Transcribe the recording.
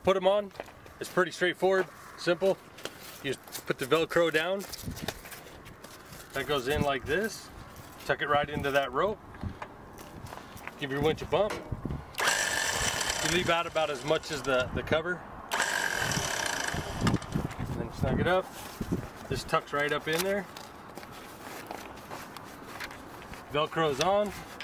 put them on, it's pretty straightforward, simple. You just put the Velcro down. That goes in like this. Tuck it right into that rope. Give your winch a bump. You leave out about as much as the cover. And then snug it up. This tucks right up in there. Velcro's on.